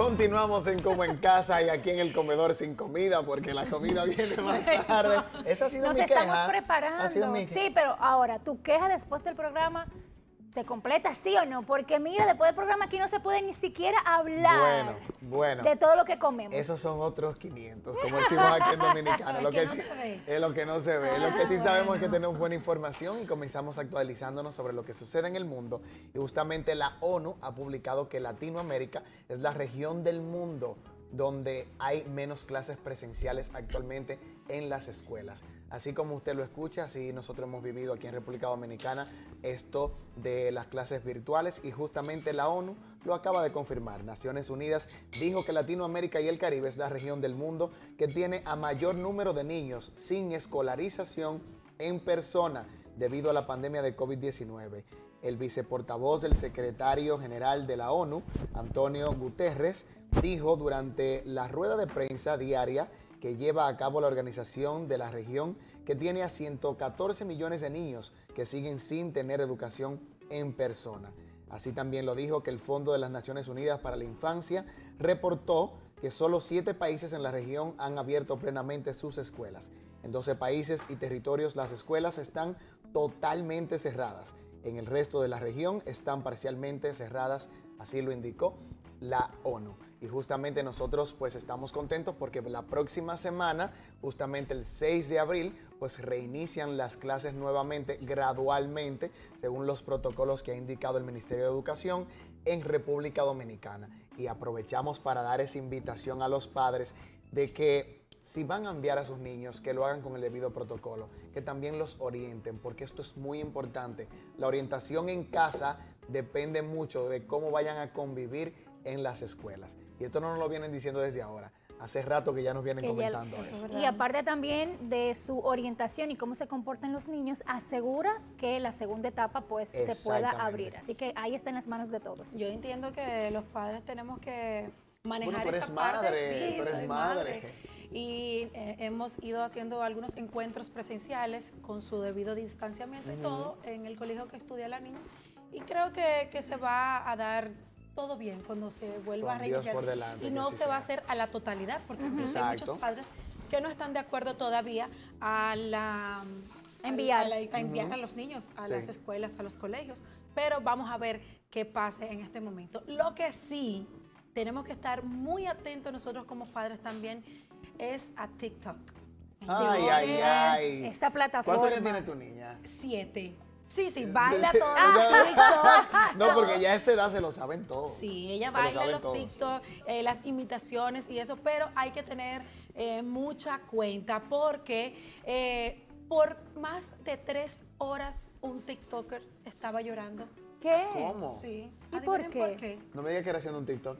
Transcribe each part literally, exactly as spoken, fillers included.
Continuamos en Como en Casa y aquí en el comedor sin comida, porque la comida viene más tarde. Esa ha sido Nos mi queja. estamos preparando. Ha sido mi... Sí, pero ahora, tu queja después del programa se completa, ¿sí o no? Porque mira, después del programa aquí no se puede ni siquiera hablar Bueno, bueno. de todo lo que comemos. Esos son otros quinientos, como decimos aquí en Dominicano. Lo que que no sí, se ve. es lo que no se ve. Ah, Lo que sí sabemos bueno. es que tenemos buena información y comenzamos actualizándonos sobre lo que sucede en el mundo. Y justamente la ONU ha publicado que Latinoamérica es la región del mundo donde hay menos clases presenciales actualmente en las escuelas. Así como usted lo escucha, así nosotros hemos vivido aquí en República Dominicana esto de las clases virtuales y justamente la ONU lo acaba de confirmar. Naciones Unidas dijo que Latinoamérica y el Caribe es la región del mundo que tiene a mayor número de niños sin escolarización en persona debido a la pandemia de COVID diecinueve. El viceportavoz del secretario general de la ONU, Antonio Guterres, dijo durante la rueda de prensa diaria que lleva a cabo la organización de la región que tiene a ciento catorce millones de niños que siguen sin tener educación en persona. Así también lo dijo que el Fondo de las Naciones Unidas para la Infancia reportó que solo siete países en la región han abierto plenamente sus escuelas. En doce países y territorios las escuelas están totalmente cerradas. En el resto de la región están parcialmente cerradas, así lo indicó la ONU. Y justamente nosotros pues estamos contentos porque la próxima semana, justamente el seis de abril, pues reinician las clases nuevamente, gradualmente, según los protocolos que ha indicado el Ministerio de Educación en República Dominicana. Y aprovechamos para dar esa invitación a los padres de que si van a enviar a sus niños, que lo hagan con el debido protocolo, que también los orienten, porque esto es muy importante. La orientación en casa depende mucho de cómo vayan a convivir en las escuelas. Y esto no nos lo vienen diciendo desde ahora. Hace rato que ya nos vienen Que comentando ya, eso. Y aparte también de su orientación y cómo se comportan los niños, asegura que la segunda etapa pues se pueda abrir. Así que ahí está en las manos de todos. Yo entiendo que los padres tenemos que manejar Bueno, tú eres esa madre, parte. Sí, tú eres soy madre. madre. Y eh, hemos ido haciendo algunos encuentros presenciales con su debido distanciamiento y todo en el colegio que estudia la niña. Y creo que, que se va a dar todo bien cuando se vuelva Con a Dios reiniciar. por delante, y que no así se va a sea. hacer a la totalidad, porque incluso hay Exacto. muchos padres que no están de acuerdo todavía a la Enviar. a, la- a enviar a los niños a Sí. las escuelas, a los colegios. Pero vamos a ver qué pase en este momento. Lo que sí tenemos que estar muy atentos nosotros como padres también es a TikTok. Ay, ay, ay. Esta plataforma. ¿Cuántos años tiene tu niña? Siete. Sí, sí, baila todo Ah. TikTok. No, porque ya a esa edad se lo saben todo. Sí, ella Se lo baila saben los todos. TikTok, eh, las imitaciones y eso, pero hay que tener eh, mucha cuenta porque eh, por más de tres horas un TikToker estaba llorando. ¿Qué? ¿Cómo? Sí. ¿Y por Adivinen qué? por qué? No me digas que era haciendo un TikTok.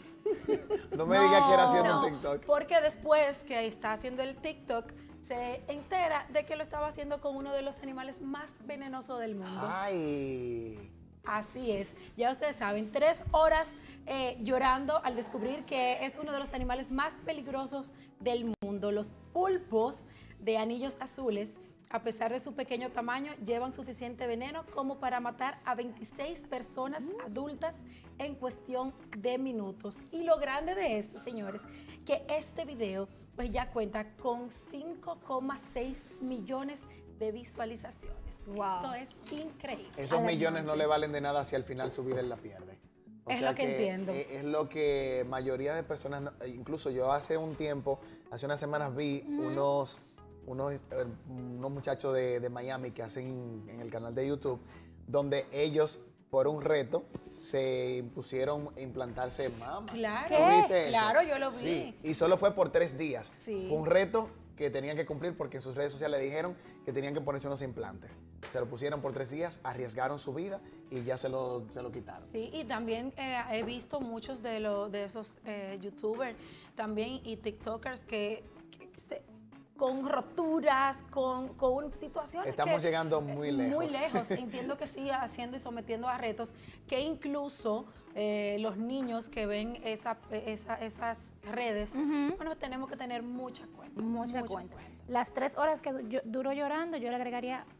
No me digas que era haciendo No, un TikTok. porque después que está haciendo el TikTok, se entera de que lo estaba haciendo con uno de los animales más venenosos del mundo. Ay. Así es, ya ustedes saben, tres horas eh, llorando al descubrir que es uno de los animales más peligrosos del mundo. Los pulpos de anillos azules, a pesar de su pequeño tamaño, llevan suficiente veneno como para matar a veintiséis personas adultas en cuestión de minutos. Y lo grande de esto, señores, que este video pues ya cuenta con cinco coma seis millones de visualizaciones. Wow. Esto es increíble. Esos millones no le valen de nada si al final su vida él la pierde. O Es sea lo que entiendo. Es, es lo que mayoría de personas, no- incluso yo hace un tiempo, hace unas semanas vi unos, unos, eh, unos muchachos de, de Miami que hacen en el canal de YouTube, donde ellos, por un reto, se impusieron implantarse mama. Claro, ¿Qué? ¿Viste eso? Claro, yo lo vi. Sí, y solo fue por tres días. Sí. Fue un reto que tenían que cumplir porque en sus redes sociales dijeron que tenían que ponerse unos implantes. Se lo pusieron por tres días, arriesgaron su vida y ya se lo, se lo quitaron. Sí, y también eh, he visto muchos de, lo, de esos eh, youtubers también y tiktokers que, que se- con roturas, con, con situaciones Estamos que- llegando muy lejos. Muy lejos. Entiendo que sí, haciendo y sometiendo a retos, que incluso eh, los niños que ven esa, esa- esas redes, bueno, tenemos que tener mucha cuenta. Mucha cuenta. Las tres horas que yo- duró llorando, yo le agregaría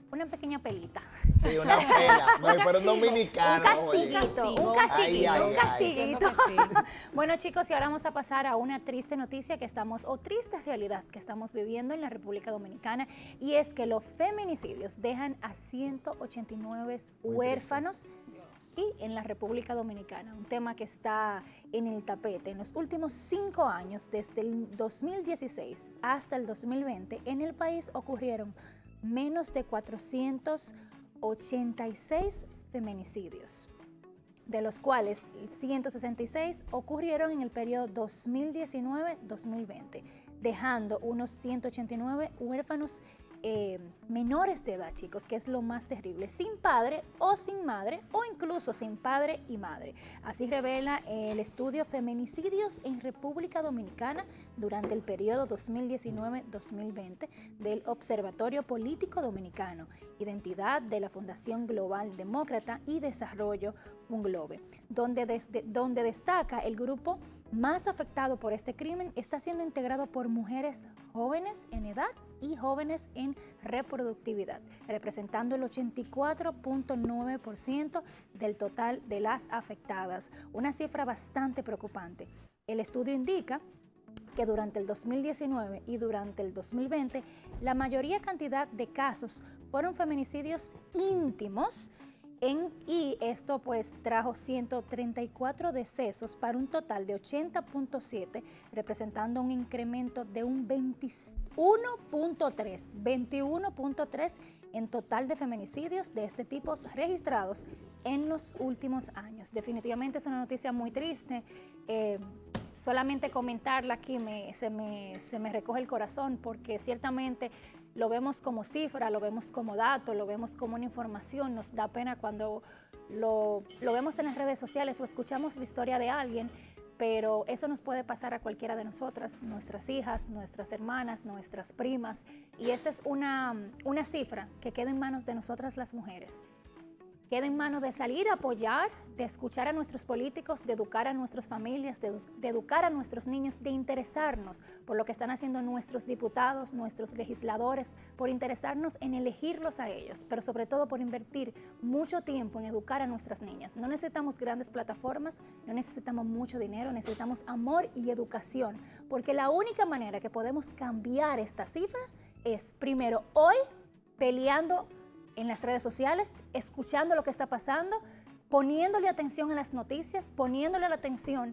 una pequeña pelita. Sí, una pela. No, pero un dominicano. Un castiguito, un castiguito, Ay, ay, un ay. castiguito. Sí. Bueno, chicos, y ahora vamos a pasar a una triste noticia que estamos, o triste realidad que estamos viviendo en la República Dominicana, y es que los feminicidios dejan a ciento ochenta y nueve huérfanos y en la República Dominicana, un tema que está en el tapete. En los últimos cinco años, desde el dos mil dieciséis hasta el dos mil veinte, en el país ocurrieron menos de cuatrocientos ochenta y seis feminicidios, de los cuales ciento sesenta y seis ocurrieron en el periodo dos mil diecinueve dos mil veinte, dejando unos ciento ochenta y nueve huérfanos eh, menores de edad, chicos, que es lo más terrible, sin padre o sin madre, o incluso sin padre y madre. Así revela el estudio Feminicidios en República Dominicana durante el periodo dos mil diecinueve dos mil veinte del Observatorio Político Dominicano, identidad de la Fundación Global Demócrata y Desarrollo Funglobe, donde, desde, donde destaca el grupo más afectado por este crimen está siendo integrado por mujeres jóvenes en edad y jóvenes en reproductividad, representando el ochenta y cuatro punto nueve por ciento del total de las afectadas, una cifra bastante preocupante. El estudio indica que durante el dos mil diecinueve y durante el dos mil veinte, la mayoría cantidad de casos fueron feminicidios íntimos, En, y esto pues trajo ciento treinta y cuatro decesos para un total de ochenta punto siete, representando un incremento de un veintiuno punto tres, veintiuno punto tres en total de feminicidios de este tipo registrados en los últimos años. Definitivamente es una noticia muy triste. Eh, solamente comentarla aquí me, se, me, se me recoge el corazón, porque ciertamente lo vemos como cifra, lo vemos como dato, lo vemos como una información. Nos da pena cuando lo, lo vemos en las redes sociales o escuchamos la historia de alguien, pero eso nos puede pasar a cualquiera de nosotras, nuestras hijas, nuestras hermanas, nuestras primas. Y esta es una, una cifra que queda en manos de nosotras las mujeres. Queda en manos de salir a apoyar, de escuchar a nuestros políticos, de educar a nuestras familias, de, de educar a nuestros niños, de interesarnos por lo que están haciendo nuestros diputados, nuestros legisladores, por interesarnos en elegirlos a ellos, pero sobre todo por invertir mucho tiempo en educar a nuestras niñas. No necesitamos grandes plataformas, no necesitamos mucho dinero, necesitamos amor y educación, porque la única manera que podemos cambiar esta cifra es, primero, hoy peleando en las redes sociales, escuchando lo que está pasando, poniéndole atención a las noticias, poniéndole la atención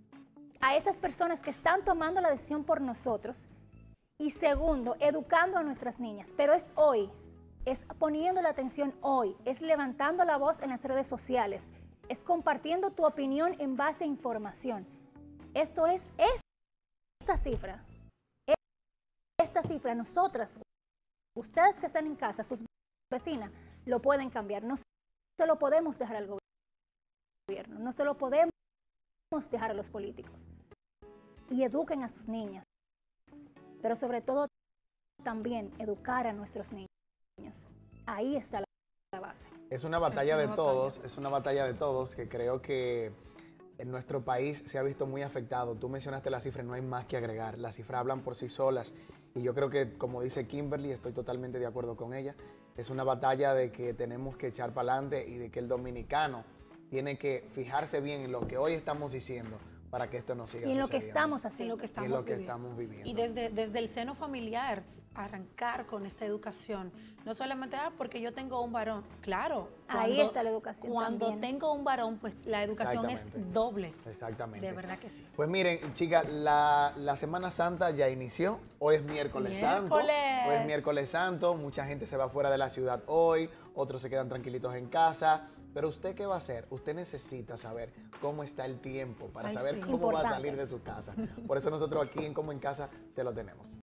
a esas personas que están tomando la decisión por nosotros. Y segundo, educando a nuestras niñas. Pero es hoy, es poniendo la atención hoy, es levantando la voz en las redes sociales, es compartiendo tu opinión en base a información. Esto es esta cifra. Esta cifra, nosotras, ustedes que están en casa, sus vecinas, lo pueden cambiar. No se lo podemos dejar al gobierno, no se lo podemos dejar a los políticos. Y eduquen a sus niñas, pero sobre todo también educar a nuestros niños. Ahí está la base. Es una batalla es una de batalla. todos, es una batalla de todos que creo que en nuestro país se ha visto muy afectado. Tú mencionaste la cifra, no hay más que agregar. Las cifras hablan por sí solas y yo creo que, como dice Kimberly, estoy totalmente de acuerdo con ella. Es una batalla de que tenemos que echar para adelante y de que el dominicano tiene que fijarse bien en lo que hoy estamos diciendo para que esto no siga Y en lo que sucediendo. estamos En haciendo. lo que Y estamos, en lo que viviendo. estamos viviendo. Y desde, desde el seno familiar, arrancar con esta educación. No solamente, ah, porque yo tengo un varón. Claro. Ahí cuando- está la educación Cuando también. tengo un varón, pues la educación es Exactamente. doble. Exactamente. De verdad que sí. Pues miren, chicas, la, la Semana Santa ya inició. Hoy es miércoles, santo. Miércoles. Hoy es miércoles santo. Mucha gente se va fuera de la ciudad hoy. Otros se quedan tranquilitos en casa. Pero usted, ¿qué va a hacer? Usted necesita saber cómo está el tiempo para Ay, saber sí. cómo va a Importante. salir de su casa. Por eso nosotros aquí en Como en Casa se lo tenemos.